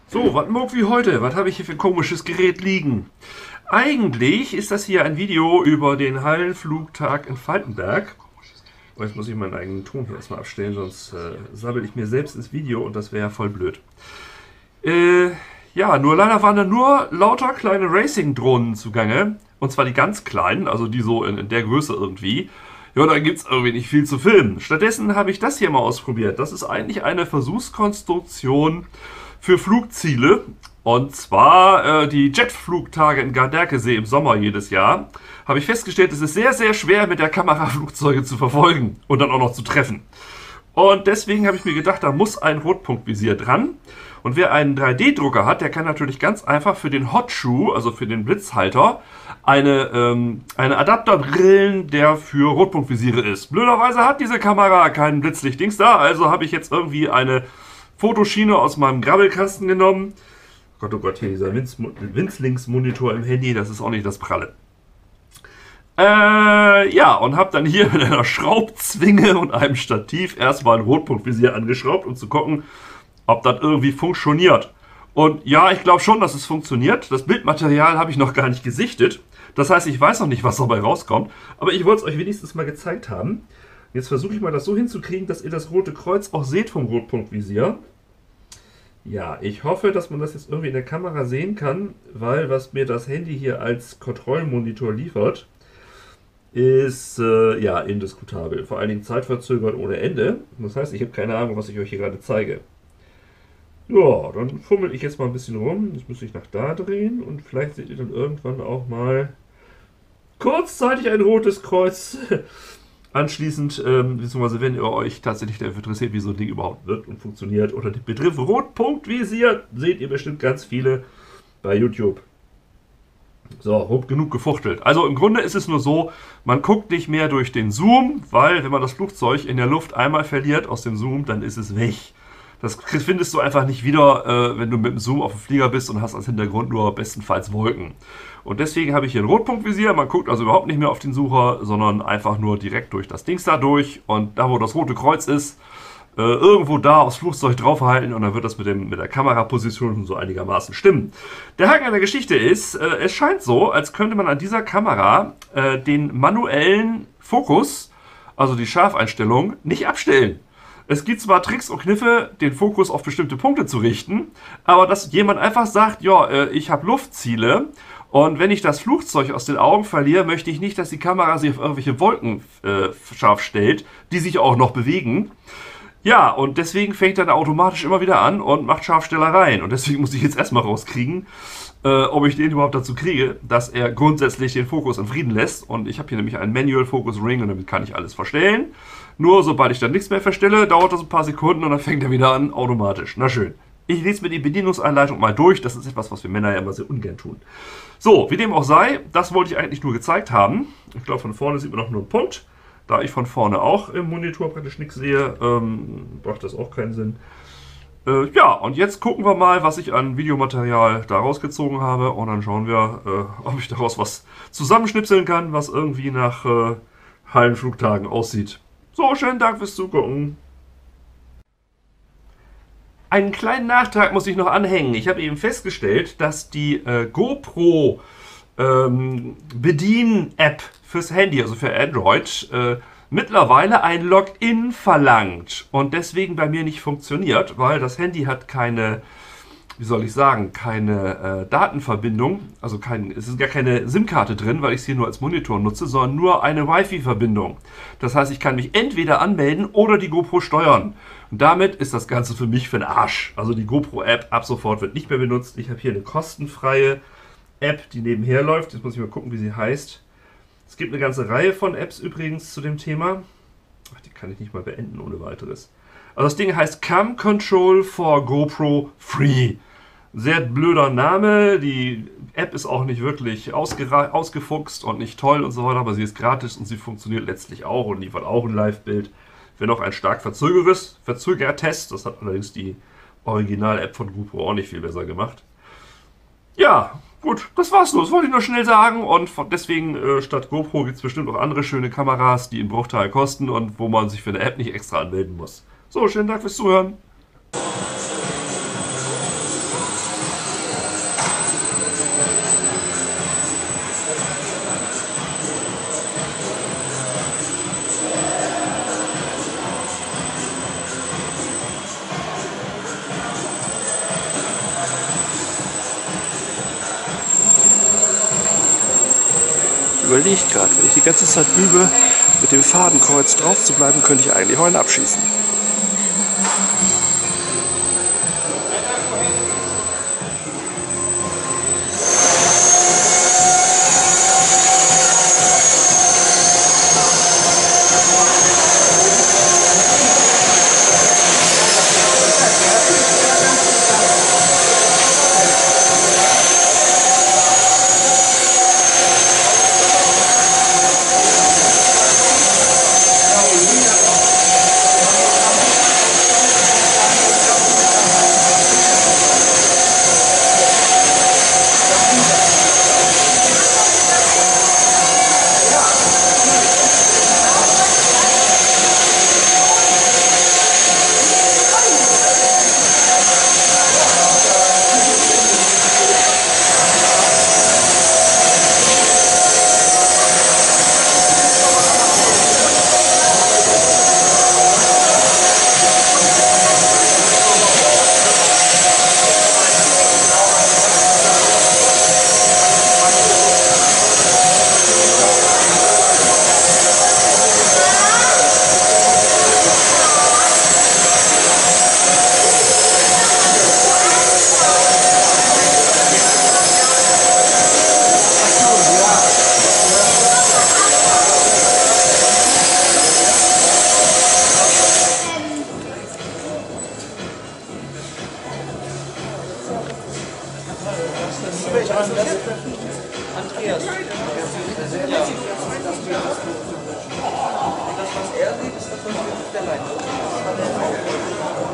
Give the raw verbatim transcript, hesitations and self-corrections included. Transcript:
So, was mag wie heute? Was habe ich hier für ein komisches Gerät liegen? Eigentlich ist das hier ein Video über den Hallenflugtag in Falkenberg. Oh, jetzt muss ich meinen eigenen Ton hier erstmal abstellen, sonst äh, sabbel ich mir selbst ins Video und das wäre ja voll blöd. Äh, ja, nur leider waren da nur lauter kleine Racing-Drohnen zugange. Und zwar die ganz kleinen, also die so in, in der Größe irgendwie. Ja, da gibt es irgendwie nicht viel zu filmen. Stattdessen habe ich das hier mal ausprobiert. Das ist eigentlich eine Versuchskonstruktion für Flugziele. Und zwar äh, die Jetflugtage in Garderkesee im Sommer jedes Jahr. Habe ich festgestellt, es ist sehr, sehr schwer mit der Kamera Flugzeuge zu verfolgen und dann auch noch zu treffen. Und deswegen habe ich mir gedacht, da muss ein Rotpunktvisier dran. Und wer einen drei D Drucker hat, der kann natürlich ganz einfach für den Hot Shoe, also für den Blitzhalter, eine, ähm, eine Adapter drillen, der für Rotpunktvisiere ist. Blöderweise hat diese Kamera keinen Blitzlichtdings da, also habe ich jetzt irgendwie eine Fotoschiene aus meinem Grabbelkasten genommen. Gott, oh Gott, hier dieser Winzlingsmonitor im Handy, das ist auch nicht das Pralle. Äh, ja, und habe dann hier mit einer Schraubzwinge und einem Stativ erstmal ein Rotpunktvisier angeschraubt, um zu gucken, ob das irgendwie funktioniert. Und ja, ich glaube schon, dass es funktioniert. Das Bildmaterial habe ich noch gar nicht gesichtet. Das heißt, ich weiß noch nicht, was dabei rauskommt. Aber ich wollte es euch wenigstens mal gezeigt haben. Jetzt versuche ich mal das so hinzukriegen, dass ihr das rote Kreuz auch seht vom Rotpunktvisier. Ja, ich hoffe, dass man das jetzt irgendwie in der Kamera sehen kann, weil was mir das Handy hier als Kontrollmonitor liefert, ist äh, ja indiskutabel. Vor allen Dingen zeitverzögert ohne Ende. Das heißt, ich habe keine Ahnung, was ich euch hier gerade zeige. Ja, dann fummel ich jetzt mal ein bisschen rum. Das muss ich nach da drehen und vielleicht seht ihr dann irgendwann auch mal kurzzeitig ein rotes Kreuz. Anschließend, ähm, beziehungsweise wenn ihr euch tatsächlich dafür interessiert, wie so ein Ding überhaupt wird und funktioniert, unter dem Begriff Rotpunktvisier seht ihr bestimmt ganz viele bei YouTube. So, genug gefuchtelt. Also im Grunde ist es nur so, man guckt nicht mehr durch den Zoom, weil wenn man das Flugzeug in der Luft einmal verliert aus dem Zoom, dann ist es weg. Das findest du einfach nicht wieder, äh, wenn du mit dem Zoom auf dem Flieger bist und hast als Hintergrund nur bestenfalls Wolken. Und deswegen habe ich hier ein Rotpunktvisier. Man guckt also überhaupt nicht mehr auf den Sucher, sondern einfach nur direkt durch das Dings da durch. Und da, wo das rote Kreuz ist, äh, irgendwo da aufs Flugzeug draufhalten und dann wird das mit, dem, mit der Kameraposition so einigermaßen stimmen. Der Haken an der Geschichte ist, äh, es scheint so, als könnte man an dieser Kamera äh, den manuellen Fokus, also die Scharfeinstellung, nicht abstellen. Es gibt zwar Tricks und Kniffe, den Fokus auf bestimmte Punkte zu richten, aber dass jemand einfach sagt, ja, äh, ich habe Luftziele und wenn ich das Flugzeug aus den Augen verliere, möchte ich nicht, dass die Kamera sich auf irgendwelche Wolken äh, scharf stellt, die sich auch noch bewegen. Ja, und deswegen fängt er dann automatisch immer wieder an und macht Scharfstellereien. Und deswegen muss ich jetzt erstmal rauskriegen, äh, ob ich den überhaupt dazu kriege, dass er grundsätzlich den Fokus in Frieden lässt. Und ich habe hier nämlich einen Manual Focus Ring und damit kann ich alles verstellen. Nur sobald ich dann nichts mehr verstelle, dauert das ein paar Sekunden und dann fängt er wieder an automatisch. Na schön. Ich lese mir die Bedienungsanleitung mal durch. Das ist etwas, was wir Männer ja immer sehr ungern tun. So, wie dem auch sei, das wollte ich eigentlich nur gezeigt haben. Ich glaube, von vorne sieht man noch nur einen Punkt. Da ich von vorne auch im Monitor praktisch nichts sehe, ähm, macht das auch keinen Sinn. Äh, ja, und jetzt gucken wir mal, was ich an Videomaterial da rausgezogen habe. Und dann schauen wir, äh, ob ich daraus was zusammenschnipseln kann, was irgendwie nach äh, Hallenflugtagen aussieht. So, schönen Dank fürs Zugucken. Einen kleinen Nachtrag muss ich noch anhängen. Ich habe eben festgestellt, dass die äh, GoPro ähm, Bedien-App fürs Handy, also für Android, äh, mittlerweile ein Login verlangt und deswegen bei mir nicht funktioniert, weil das Handy hat keine, wie soll ich sagen, keine äh, Datenverbindung, also kein, es ist gar keine SIM-Karte drin, weil ich es hier nur als Monitor nutze, sondern nur eine Wi-Fi-Verbindung. Das heißt, ich kann mich entweder anmelden oder die GoPro steuern. Und damit ist das Ganze für mich für den Arsch. Also die GoPro-App ab sofort wird nicht mehr benutzt. Ich habe hier eine kostenfreie App, die nebenher läuft. Jetzt muss ich mal gucken, wie sie heißt. Es gibt eine ganze Reihe von Apps übrigens zu dem Thema. Ach, die kann ich nicht mal beenden ohne weiteres. Also das Ding heißt Cam Control for GoPro Free. Sehr blöder Name. Die App ist auch nicht wirklich ausgefuchst und nicht toll und so weiter, aber sie ist gratis und sie funktioniert letztlich auch und liefert auch ein Live-Bild. Wenn auch ein stark verzögertes Verzögertest. Das hat allerdings die Original-App von GoPro auch nicht viel besser gemacht. Ja, gut, das war's nur. Das wollte ich nur schnell sagen. Und deswegen, äh, statt GoPro gibt es bestimmt auch andere schöne Kameras, die einen Bruchteil kosten und wo man sich für eine App nicht extra anmelden muss. So, schönen Dank fürs Zuhören. Überlegt gerade, wenn ich die ganze Zeit übe, mit dem Fadenkreuz drauf zu bleiben, könnte ich eigentlich heute abschießen. Andreas. Ja. Das, was er sieht, ist das, was wir mit der Leitung.